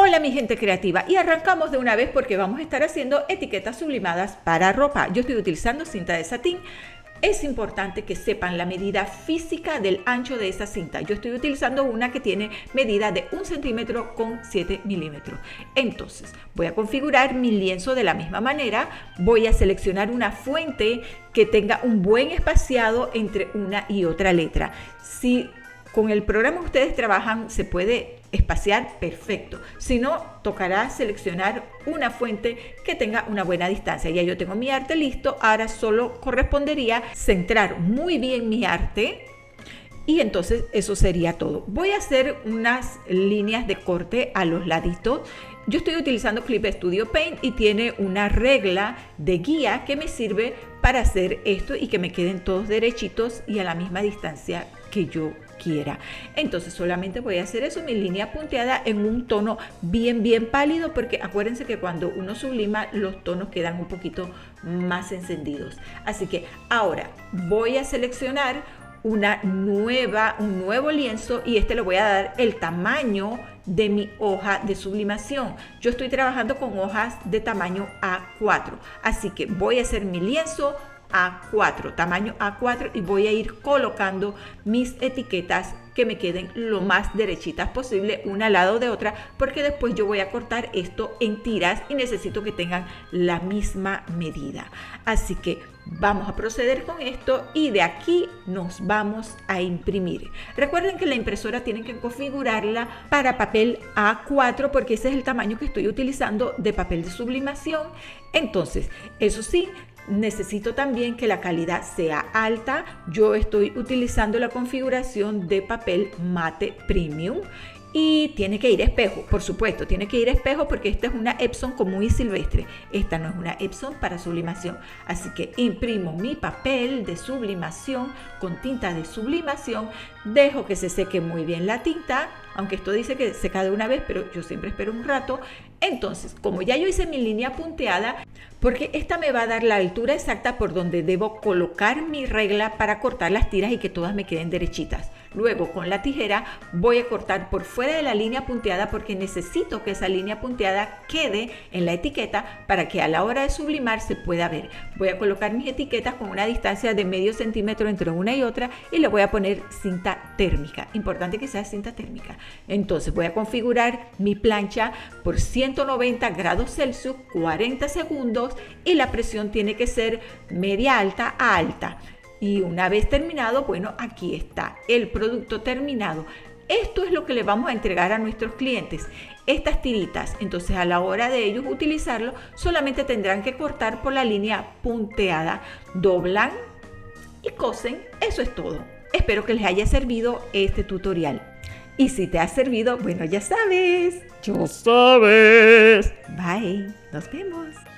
Hola mi gente creativa, y arrancamos de una vez porque vamos a estar haciendo etiquetas sublimadas para ropa. Yo estoy utilizando cinta de satín. Es importante que sepan la medida física del ancho de esa cinta. Yo estoy utilizando una que tiene medida de 1 centímetro con 7 milímetros. Entonces voy a configurar mi lienzo de la misma manera. Voy a seleccionar una fuente que tenga un buen espaciado entre una y otra letra. Si con el programa ustedes trabajan, se puede espaciar perfecto. Si no, tocará seleccionar una fuente que tenga una buena distancia. Ya yo tengo mi arte listo. Ahora solo correspondería centrar muy bien mi arte. Y entonces eso sería todo. Voy a hacer unas líneas de corte a los laditos. Yo estoy utilizando Clip Studio Paint y tiene una regla de guía que me sirve para hacer esto y que me queden todos derechitos y a la misma distancia que yo quiera. Entonces solamente voy a hacer eso, mi línea punteada en un tono bien pálido, porque acuérdense que cuando uno sublima los tonos quedan un poquito más encendidos. Así que ahora voy a seleccionar un nuevo lienzo y le voy a dar el tamaño de mi hoja de sublimación. Yo estoy trabajando con hojas de tamaño A4, así que voy a hacer mi lienzo A4, tamaño A4, y voy a ir colocando mis etiquetas que me queden lo más derechitas posible una al lado de otra, porque después yo voy a cortar esto en tiras y necesito que tengan la misma medida. Así que vamos a proceder con esto y de aquí nos vamos a imprimir. Recuerden que la impresora tienen que configurarla para papel A4 porque ese es el tamaño que estoy utilizando de papel de sublimación. Entonces, eso sí, necesito también que la calidad sea alta. Yo estoy utilizando la configuración de papel mate premium y tiene que ir espejo, por supuesto, tiene que ir espejo porque esta es una Epson común y silvestre. Esta no es una Epson para sublimación. Así que imprimo mi papel de sublimación con tinta de sublimación, dejo que se seque muy bien la tinta, aunque esto dice que seca de una vez, pero yo siempre espero un rato. Entonces, como ya yo hice mi línea punteada, porque esta me va a dar la altura exacta por donde debo colocar mi regla para cortar las tiras y que todas me queden derechitas. Luego con la tijera voy a cortar por fuera de la línea punteada porque necesito que esa línea punteada quede en la etiqueta para que a la hora de sublimar se pueda ver. Voy a colocar mis etiquetas con una distancia de medio centímetro entre una y otra y le voy a poner cinta térmica. Importante que sea cinta térmica. Entonces voy a configurar mi plancha por 190 grados Celsius, 40 segundos, y la presión tiene que ser media alta a alta. Y una vez terminado, bueno, aquí está el producto terminado. Esto es lo que le vamos a entregar a nuestros clientes, estas tiritas. Entonces a la hora de ellos utilizarlo, solamente tendrán que cortar por la línea punteada, doblan y cosen. Eso es todo. Espero que les haya servido este tutorial. Y si te ha servido, bueno, ya sabes. Ya sabes. Bye. Nos vemos.